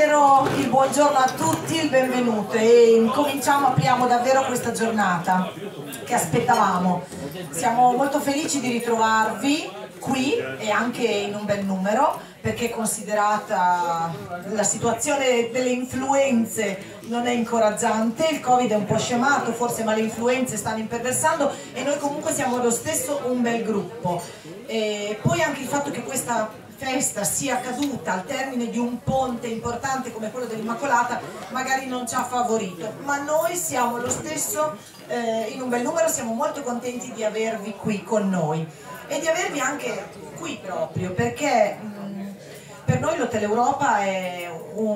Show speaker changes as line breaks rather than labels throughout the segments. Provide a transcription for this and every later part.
davvero il buongiorno a tutti, il benvenuto e apriamo davvero questa giornata che aspettavamo. Siamo molto felici di ritrovarvi qui e anche in un bel numero, perché considerata la situazione delle influenze non è incoraggiante, il Covid è un po' scemato forse, ma le influenze stanno imperversando e noi comunque siamo lo stesso un bel gruppo. E poi anche il fatto che questa festa sia caduta al termine di un ponte importante come quello dell'Immacolata magari non ci ha favorito, ma noi siamo lo stesso in un bel numero, siamo molto contenti di avervi qui con noi e di avervi anche qui proprio perché per noi l'Hotel Europa è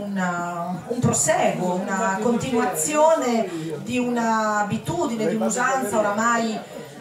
un proseguo, una continuazione di un'abitudine, di un'usanza oramai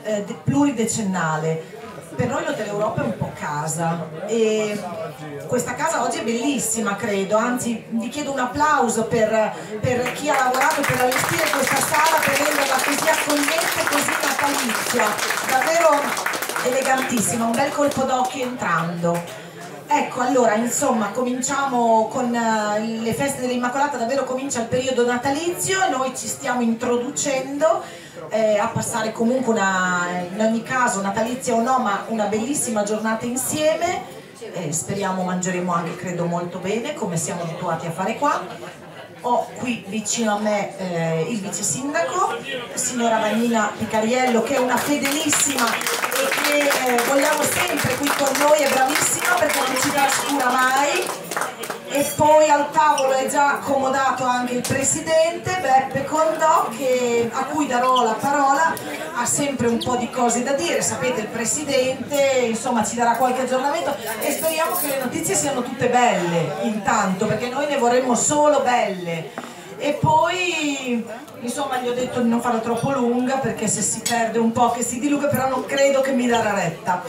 pluridecennale. Per noi l'Hotel Europa è un po' casa e questa casa oggi è bellissima, credo, anzi vi chiedo un applauso per chi ha lavorato per allestire questa sala, per renderla così accogliente e così natalizia, davvero elegantissima, un bel colpo d'occhio entrando. Ecco, allora, insomma, cominciamo con le feste dell'Immacolata, davvero comincia il periodo natalizio, noi ci stiamo introducendo a passare comunque in ogni caso, natalizia o no, ma una bellissima giornata insieme, speriamo mangeremo anche, credo, molto bene, come siamo abituati a fare qua. Ho qui vicino a me il vice sindaco, signora Vanina Picariello, che è una fedelissima e che vogliamo sempre qui con noi, è bravissima perché non ci trascura mai. E poi al tavolo è già accomodato anche il presidente Beppe Condò, a cui darò la parola, ha sempre un po' di cose da dire, sapete, il presidente insomma ci darà qualche aggiornamento e speriamo che le notizie siano tutte belle intanto, perché noi ne vorremmo solo belle. E poi insomma gli ho detto di non farla troppo lunga perché se si perde un po' che si dilunga, però non credo che mi darà retta.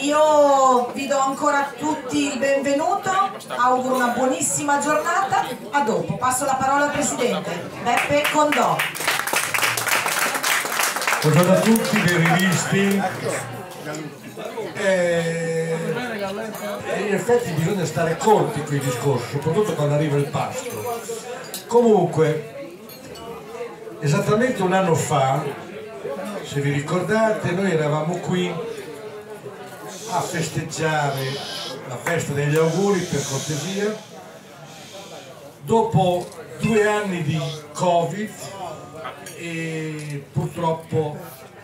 Io vi do ancora a tutti il benvenuto, auguro una buonissima giornata, a dopo. Passo la parola al presidente Beppe Condò.
Buongiorno a tutti, ben rivisti. In effetti bisogna stare corti qui i discorsi, soprattutto quando arriva il pasto. Comunque, esattamente un anno fa, se vi ricordate, noi eravamo qui a festeggiare la festa degli auguri, per cortesia, dopo 2 anni di Covid e purtroppo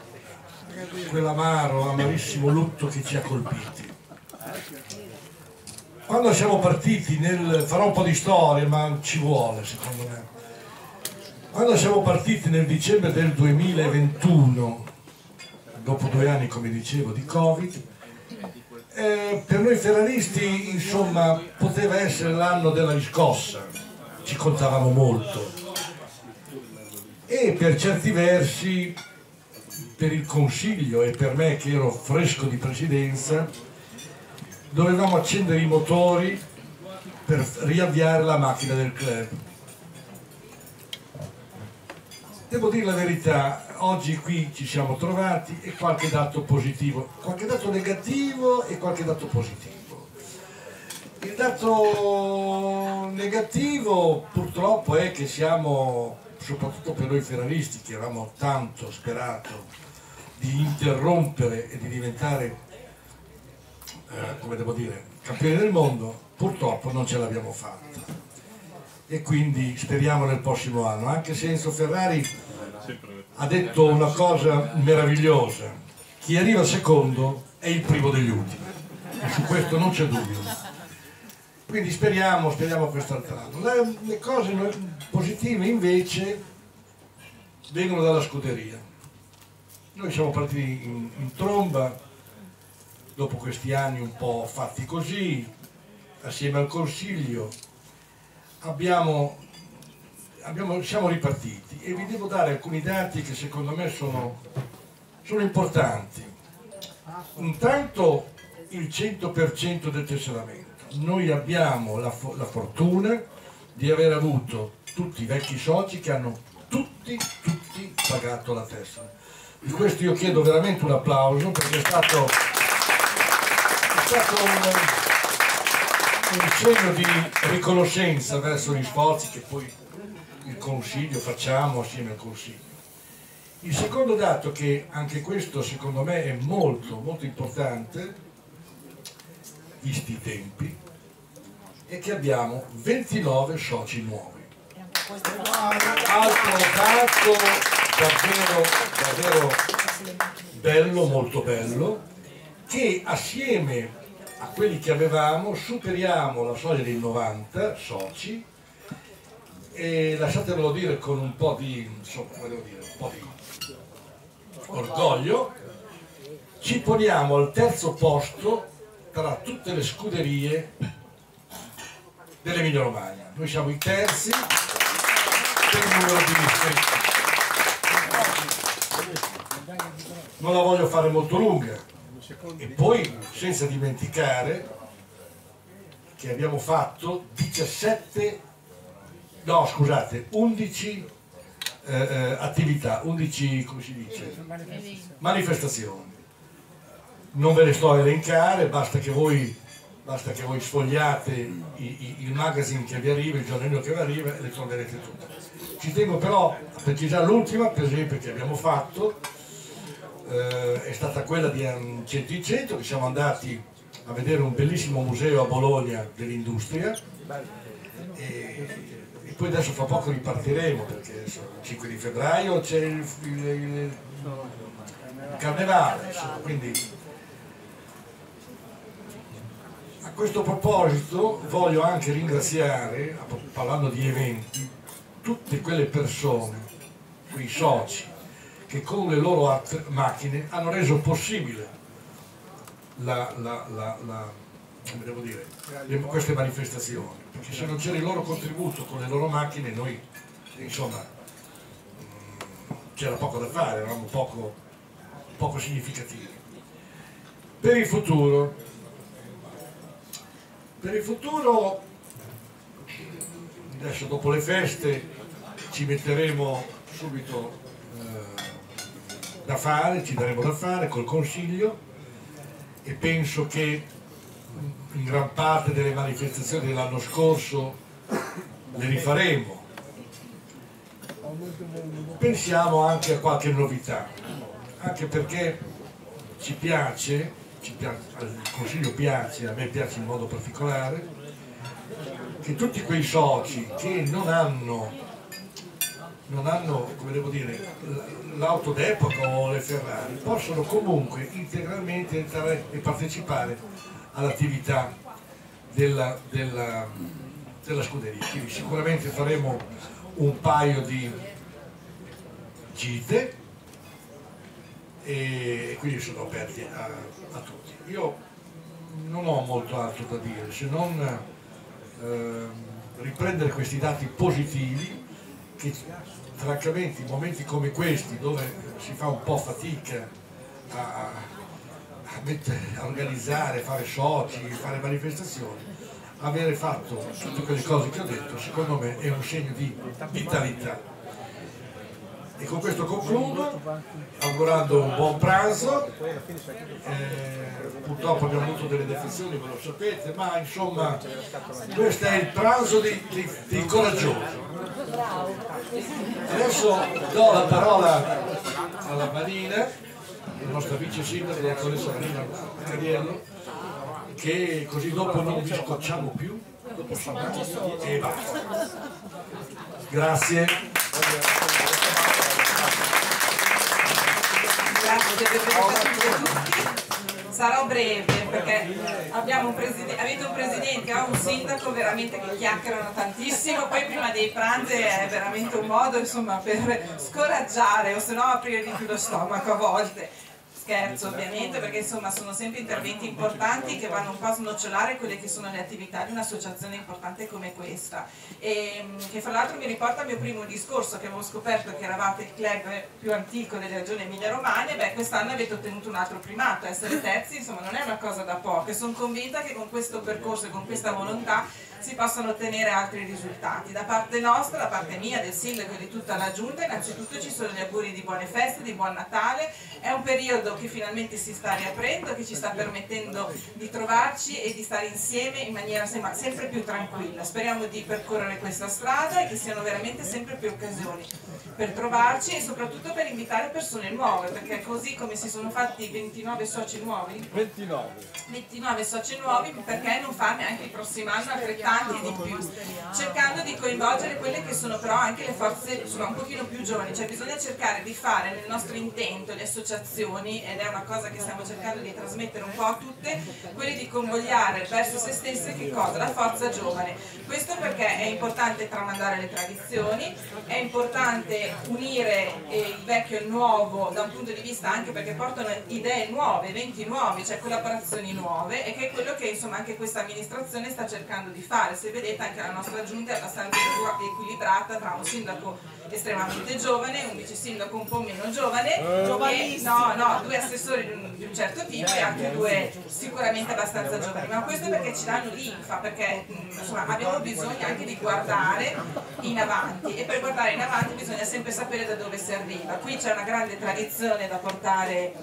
amarissimo lutto che ci ha colpiti. Quando siamo partiti, farò un po' di storia, ma ci vuole secondo me. Quando siamo partiti nel dicembre del 2021, dopo 2 anni, come dicevo, di Covid, per noi ferraristi, insomma, poteva essere l'anno della riscossa, ci contavamo molto. E per certi versi, per il Consiglio e per me che ero fresco di presidenza, dovevamo accendere i motori per riavviare la macchina del club. Devo dire la verità, oggi qui ci siamo trovati e qualche dato positivo, qualche dato negativo e qualche dato positivo. Il dato negativo purtroppo è che siamo, soprattutto per noi ferraristi che avevamo tanto sperato di interrompere e di diventare come devo dire, campioni del mondo, purtroppo non ce l'abbiamo fatta e quindi speriamo nel prossimo anno, anche se Enzo Ferrari ha detto una cosa meravigliosa: chi arriva secondo è il primo degli ultimi, e su questo non c'è dubbio, quindi speriamo quest'altro anno. Le cose positive invece vengono dalla scuderia. Noi siamo partiti in tromba dopo questi anni un po' fatti così, assieme al Consiglio, siamo ripartiti e vi devo dare alcuni dati che secondo me sono importanti. Intanto il 100% del tesseramento. Noi abbiamo la fortuna di aver avuto tutti i vecchi soci che hanno tutti pagato la tessera. Di questo io chiedo veramente un applauso perché è stato un segno di riconoscenza verso gli sforzi che poi il Consiglio facciamo assieme al Consiglio. Il secondo dato, che anche questo secondo me è molto molto importante, visti i tempi, è che abbiamo 29 soci nuovi. Altro dato davvero bello, molto bello, che assieme a quelli che avevamo superiamo la soglia dei 90 soci, e lasciatemelo dire con un po' di, insomma, volevo dire, un po' di orgoglio, ci poniamo al terzo posto tra tutte le scuderie dell'Emilia Romagna. Noi siamo i terzi per il numero di iscritti. Non la voglio fare molto lunga, e poi senza dimenticare che abbiamo fatto 11 attività, 11, come si dice, manifestazioni. Non ve le sto a elencare, basta che voi sfogliate il magazine che vi arriva, il giornalino che vi arriva, e le troverete tutte. Ci tengo però a precisare l'ultima, per esempio, che abbiamo fatto, è stata quella di Centro in Centro, che siamo andati a vedere un bellissimo museo a Bologna dell'industria, e poi adesso fra poco ripartiremo, perché il 5 di febbraio c'è il carnevale, insomma, quindi a questo proposito voglio anche ringraziare, parlando di eventi, tutte quelle persone, quei soci, che con le loro macchine hanno reso possibile queste manifestazioni, perché se non c'era il loro contributo con le loro macchine, noi insomma c'era poco da fare, eravamo poco significativi. Per il futuro, adesso dopo le feste ci metteremo subito da fare, ci daremo da fare col Consiglio, e penso che in gran parte delle manifestazioni dell'anno scorso le rifaremo. Pensiamo anche a qualche novità, anche perché ci piace, al Consiglio piace, a me piace in modo particolare, che tutti quei soci che non hanno, come devo dire, l'auto d'epoca o le Ferrari, possono comunque integralmente entrare e partecipare all'attività della scuderia. Quindi sicuramente faremo un paio di gite, e quindi sono aperti a tutti. Io non ho molto altro da dire, se non riprendere questi dati positivi, che francamente in momenti come questi, dove si fa un po' fatica a organizzare, fare soci, fare manifestazioni, avere fatto tutte quelle cose che ho detto, secondo me è un segno di vitalità. E con questo concludo, augurando un buon pranzo. Purtroppo abbiamo avuto delle defezioni, ve lo sapete, ma insomma questo è il pranzo dei coraggiosi. Adesso do la parola alla Marina, la nostra vice sindaco, la dottoressa Marina Cariello, che così dopo non vi scocciamo più, dopo e basta. Grazie.
Grazie, benvenuti a tutti. Sarò breve perché avete un presidente e un sindaco veramente che chiacchierano tantissimo, poi prima dei pranzi è veramente un modo, insomma, per scoraggiare o se no aprire di più lo stomaco a volte. Scherzo ovviamente, perché insomma sono sempre interventi importanti che vanno un po' a snocciolare quelle che sono le attività di un'associazione importante come questa, e che fra l'altro mi riporta al mio primo discorso, che avevo scoperto che eravate il club più antico della regione Emilia Romagna. Beh, quest'anno avete ottenuto un altro primato, essere terzi insomma non è una cosa da poco, e sono convinta che con questo percorso e con questa volontà si possano ottenere altri risultati. Da parte nostra, da parte mia, del sindaco e di tutta la giunta, innanzitutto ci sono gli auguri di buone feste, di buon Natale. È un periodo che finalmente si sta riaprendo, che ci sta permettendo di trovarci e di stare insieme in maniera sempre più tranquilla. Speriamo di percorrere questa strada e che siano veramente sempre più occasioni per trovarci e soprattutto per invitare persone nuove, perché così come si sono fatti 29 soci nuovi, 29 soci nuovi, perché non farne anche il prossimo anno altrettanti e di più, cercando di coinvolgere quelle che sono però anche le forze un pochino più giovani, cioè bisogna cercare di fare nel nostro intento le associazioni, ed è una cosa che stiamo cercando di trasmettere un po' a tutte, quelli di convogliare verso se stesse che cosa? La forza giovane. Questo perché è importante tramandare le tradizioni, è importante unire il vecchio e il nuovo da un punto di vista anche perché portano idee nuove, eventi nuovi, cioè collaborazioni nuove, e che è quello che insomma anche questa amministrazione sta cercando di fare. Se vedete anche la nostra giunta è abbastanza equilibrata tra un sindaco estremamente giovane, un vice sindaco un po' meno giovane, e, due assessori di un certo tipo e anche due sicuramente abbastanza giovani, ma questo perché ci danno linfa, perché insomma abbiamo bisogno anche di guardare in avanti, e per guardare in avanti bisogna sempre sapere da dove si arriva. Qui c'è una grande tradizione da portare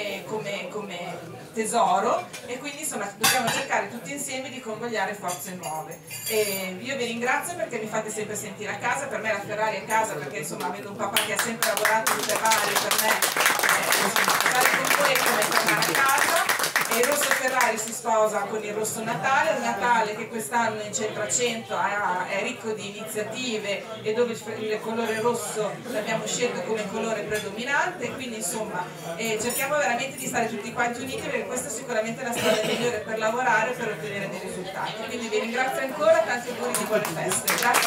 come tesoro, e quindi insomma dobbiamo cercare tutti insieme di convogliare forze nuove. E io vi ringrazio perché mi fate sempre sentire a casa. Per me la Ferrari è casa, perché insomma avendo un papà che ha sempre lavorato di Ferrari, per me stare con voi è come tornare a casa. E il rosso Ferrari si sposa con il rosso Natale, un Natale che quest'anno in Centro a Centro è ricco di iniziative e dove il colore rosso l'abbiamo scelto come colore predominante, quindi insomma cerchiamo veramente di stare tutti quanti uniti, perché questa è sicuramente la strada migliore per lavorare e per ottenere dei risultati. Quindi vi ringrazio ancora, tanti auguri di buone feste. Grazie.